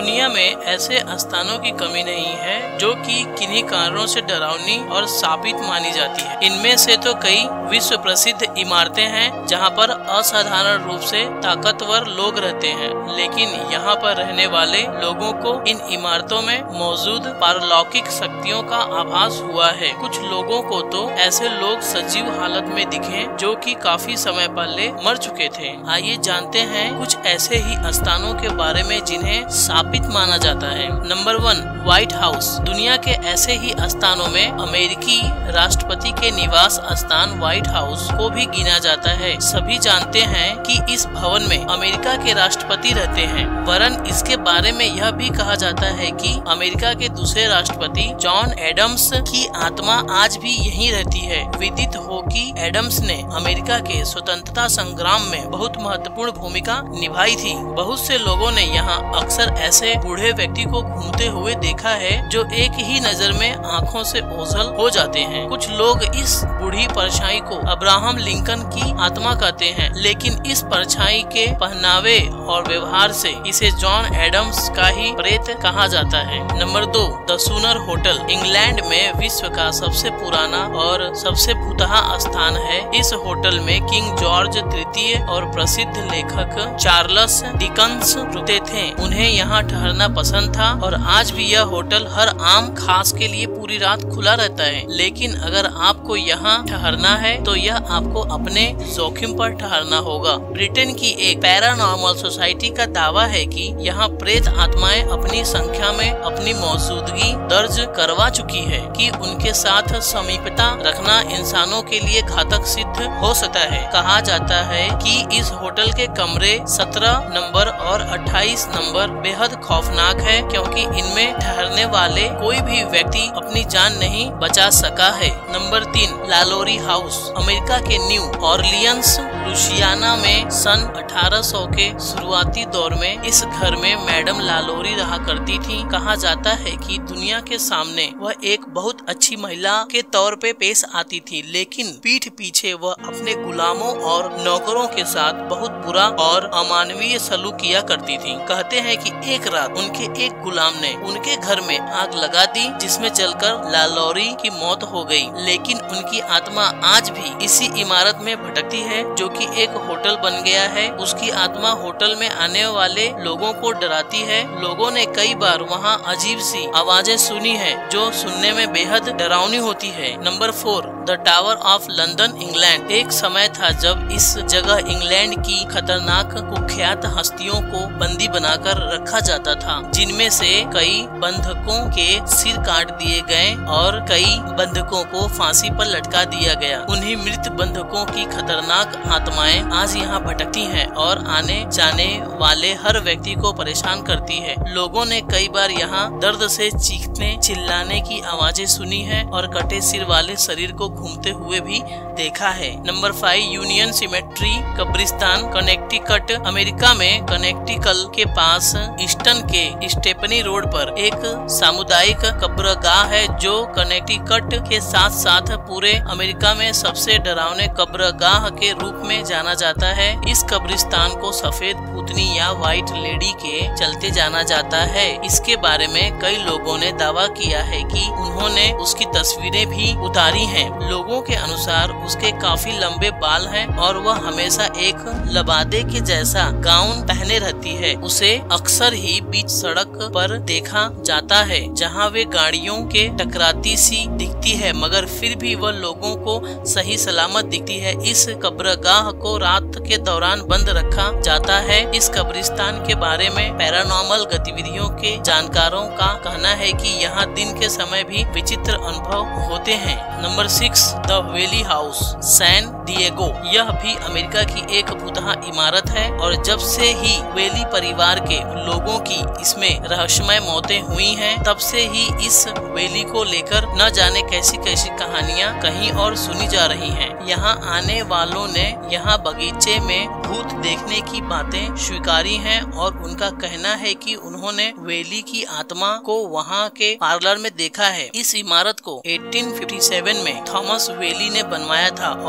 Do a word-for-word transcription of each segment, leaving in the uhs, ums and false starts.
दुनिया में ऐसे स्थानों की कमी नहीं है जो कि किन्हीं कारणों से डरावनी और शापित मानी जाती है। इनमें से तो कई विश्व प्रसिद्ध इमारतें हैं जहां पर असाधारण रूप से ताकतवर लोग रहते हैं, लेकिन यहाँ पर रहने वाले लोगों को इन इमारतों में मौजूद पारलौकिक शक्तियों का आभास हुआ है। कुछ लोगों को तो ऐसे लोग सजीव हालत में दिखे जो कि काफी समय पहले मर चुके थे। आइए जानते हैं कुछ ऐसे ही स्थानों के बारे में जिन्हें शापित माना जाता है। Number one, white house. दुनिया के ऐसे ही स्थानों में अमेरिकी राष्ट्रपति के निवास स्थान व्हाइट हाउस को भी गिना जाता है। सभी जानते हैं कि इस भवन में अमेरिका के राष्ट्रपति रहते हैं, वरन इसके बारे में यह भी कहा जाता है कि अमेरिका के दूसरे राष्ट्रपति जॉन एडम्स की आत्मा आज भी यहीं रहती है। विदित हो कि एडम्स ने अमेरिका के स्वतंत्रता संग्राम में बहुत महत्वपूर्ण भूमिका निभाई थी। बहुत से लोगों ने यहाँ अक्सर ऐसे बूढ़े व्यक्ति को घूमते हुए देखा है जो एक ही नजर में आंखों से ओझल हो जाते हैं। कुछ लोग इस बूढ़ी परछाई को अब्राहम लिंकन की आत्मा कहते हैं, लेकिन इस परछाई के पहनावे और व्यवहार से इसे जॉन एडम्स का ही प्रेत कहा जाता है। नंबर दो, द सूनर होटल। इंग्लैंड में विश्व का सबसे पुराना और सबसे भूतहा स्थान है। इस होटल में किंग जॉर्ज तृतीय और प्रसिद्ध लेखक चार्ल्स डिकन्स रुकते थे। उन्हें यहाँ ठहरना पसंद था और आज भी यह होटल हर आम खास के लिए पूरी रात खुला रहता है। लेकिन अगर आपको यहाँ ठहरना है तो यह आपको अपने जोखिम पर ठहरना होगा। ब्रिटेन की एक पैरानॉर्मल सोसाइटी का दावा है कि यहाँ प्रेत आत्माएं अपनी संख्या में अपनी मौजूदगी दर्ज करवा चुकी है कि उनके साथ समीपता रखना इंसानों के लिए घातक सिद्ध हो सकता है। कहा जाता है कि इस होटल के कमरे सत्रह नंबर और अट्ठाईस नंबर बेहद खौफनाक है, क्योंकि इनमें ठहरने वाले कोई भी व्यक्ति अपनी जान नहीं बचा सका है। नंबर तीन, लालोरी हाउस। अमेरिका के न्यू ऑरलियंस लुसियाना में सन अठारह सौ के शुरुआती दौर में इस घर में मैडम लालोरी रहा करती थी। कहा जाता है कि दुनिया के सामने वह एक बहुत अच्छी महिला के तौर पे पेश आती थी, लेकिन पीठ पीछे वह अपने गुलामों और नौकरों के साथ बहुत बुरा और अमानवीय सलूक किया करती थी। कहते हैं कि एक रात उनके एक गुलाम ने उनके घर में आग लगा दी, जिसमें जलकर लालोरी की मौत हो गई। लेकिन उनकी आत्मा आज भी इसी इमारत में भटकती है, जो कि एक होटल बन गया है। उसकी आत्मा होटल में आने वाले लोगों को डराती है। लोगों ने कई बार वहाँ अजीब सी आवाजें सुनी है जो सुनने में बेहद डरावनी होती है। Number four, the Tower of London, England. एक समय था जब इस जगह इंग्लैंड की खतरनाक कुख्यात हस्तियों को बंदी बनाकर रखा जाता था, जिनमें से कई बंधकों के सिर काट दिए गए और कई बंधकों को फांसी पर लटका दिया गया। उन्हीं मृत बंधकों की खतरनाक आत्माएं आज यहाँ भटकती हैं और आने जाने वाले हर व्यक्ति को परेशान करती है। लोगों ने कई बार यहाँ दर्द से चीखने चिल्लाने की आवाजें सुनी है और कटे सिर वाले शरीर को घूमते हुए भी देखा है। नंबर फाइव, यूनियन सिमेट्री कब्रिस्तान, कनेक्टिकट। अमेरिका में कनेक्टिकल के पास ईस्टन के स्टेपनी रोड पर एक सामुदायिक कब्रगाह है जो कनेक्टिकट के साथ साथ पूरे अमेरिका में सबसे डरावने कब्रगाह के रूप में जाना जाता है। इस कब्रिस्तान को सफेद भूतनी या व्हाइट लेडी के चलते जाना जाता है। इसके बारे में कई लोगों ने दावा किया है कि उन्होंने उसकी तस्वीरें भी उतारी हैं। लोगों के अनुसार उसके काफी लंबे बाल हैं और वह हमेशा एक लबादे के जैसा गाउन पहने रहती है। उसे अक्सर ही बीच सड़क पर देखा जाता है जहां वे गाड़ियों के टकराती सी दिखती है, मगर फिर भी वह लोगों को सही सलामत दिखती है। इस कब्रगाह को रात के दौरान बंद रखा जाता है। इस कब्रिस्तान के बारे में पैरानॉर्मल गतिविधियों के जानकारों का कहना है कि यहाँ दिन के समय भी विचित्र अनुभव होते हैं। Number six, the Valley house, San Diego. यह भी अमेरिका की एक भूतहा इमारत है और जब से ही वेली परिवार के लोगों की इसमें रहस्यमय मौतें हुई हैं, तब से ही इस वेली को लेकर न जाने कैसी कैसी कहानियां कहीं और सुनी जा रही हैं। यहाँ आने वालों ने यहाँ बगीचे में भूत देखने की बातें स्वीकारी हैं और उनका कहना है कि उन्होंने वेली की आत्मा को वहाँ के पार्लर में देखा है। इस इमारत को अठारह सौ सत्तावन में थॉमस वेली ने बनवाया था और उनका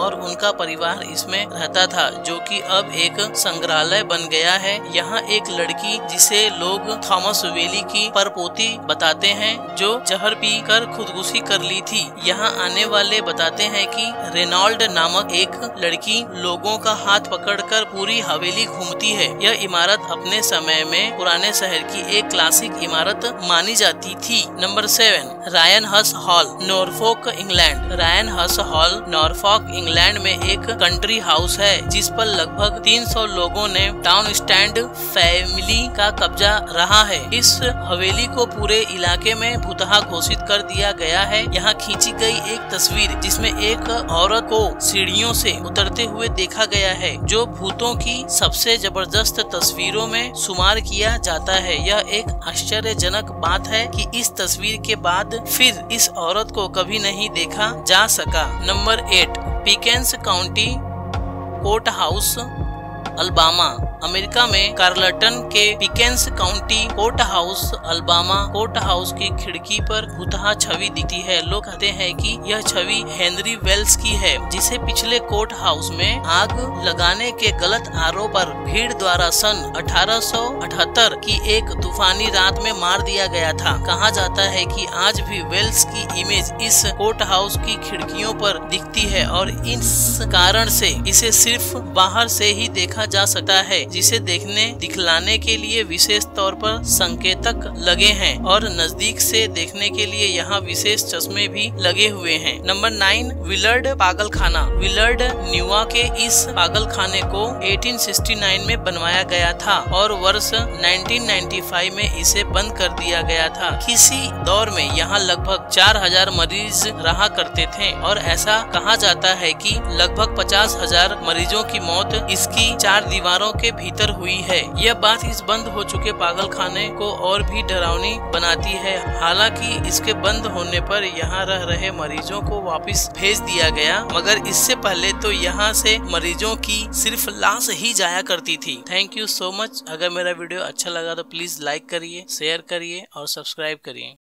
का परिवार इसमें रहता था, जो कि अब एक संग्रहालय बन गया है। यहाँ एक लड़की जिसे लोग थॉमस वेली की परपोती बताते हैं, जो जहर पी कर खुदकुशी कर ली थी। यहाँ आने वाले बताते हैं कि रेनॉल्ड नामक एक लड़की लोगों का हाथ पकड़कर पूरी हवेली घूमती है। यह इमारत अपने समय में पुराने शहर की एक क्लासिक इमारत मानी जाती थी। Number seven, Raynham hall, Norfolk, England. Raynham hall Norfolk, England में एक कंट्री हाउस है, जिस पर लगभग तीन सौ लोगों ने टाउन स्टैंड फैमिली का कब्जा रहा है। इस हवेली को पूरे इलाके में भूतहा घोषित कर दिया गया है। यहाँ खींची गई एक तस्वीर जिसमें एक औरत को सीढ़ियों से उतरते हुए देखा गया है, जो भूतों की सबसे जबरदस्त तस्वीरों में शुमार किया जाता है। यह एक आश्चर्यजनक बात है कि इस तस्वीर के बाद फिर इस औरत को कभी नहीं देखा जा सका। Number eight, Pickens County court house, Alabama. America में कार्लटन के Pickens County court house, Alabama court house की खिड़की पर भूतहा छवि दिखती है। लोग कहते हैं कि यह छवि हेनरी वेल्स की है, जिसे पिछले कोर्ट हाउस में आग लगाने के गलत आरोप पर भीड़ द्वारा सन अठारह सौ अठहत्तर की एक तूफानी रात में मार दिया गया था। कहा जाता है कि आज भी वेल्स की इमेज इस कोर्ट हाउस की खिड़कियों पर दिखती है और इस कारण से इसे सिर्फ बाहर से ही देखा जा सकता है, जिसे देखने दिखलाने के लिए विशेष तौर पर संकेतक लगे हैं और नजदीक से देखने के लिए यहाँ विशेष चश्मे भी लगे हुए हैं। नंबर नाइन, विलर्ड पागल खाना। विलर्ड न्यूआ के इस पागल खाने को अठारह सौ उनहत्तर में बनवाया गया था और वर्ष उन्नीस सौ पचानवे में इसे बंद कर दिया गया था। किसी दौर में यहाँ लगभग चार हजार मरीज रहा करते थे और ऐसा कहा जाता है कि लगभग पचास हजार मरीजों की मौत इसकी चार दीवारों के भीतर हुई है। यह बात इस बंद हो चुके पागल खाने को और भी डरावनी बनाती है। हालांकि इसके बंद होने पर यहाँ रह रहे मरीजों को वापस भेज दिया गया, मगर इससे पहले तो यहाँ से मरीजों की सिर्फ लाश ही जाया करती थी। Thank you so much. अगर मेरा वीडियो अच्छा लगा तो प्लीज लाइक करिए, शेयर करिए और सब्सक्राइब करिए।